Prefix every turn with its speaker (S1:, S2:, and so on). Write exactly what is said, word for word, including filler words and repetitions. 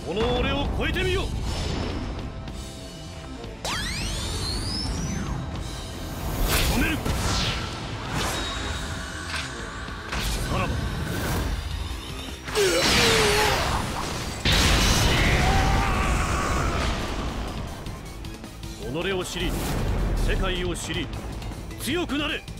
S1: この俺を超えてみよ。止める。さらば。己を知り、世界を知り、強くなれ。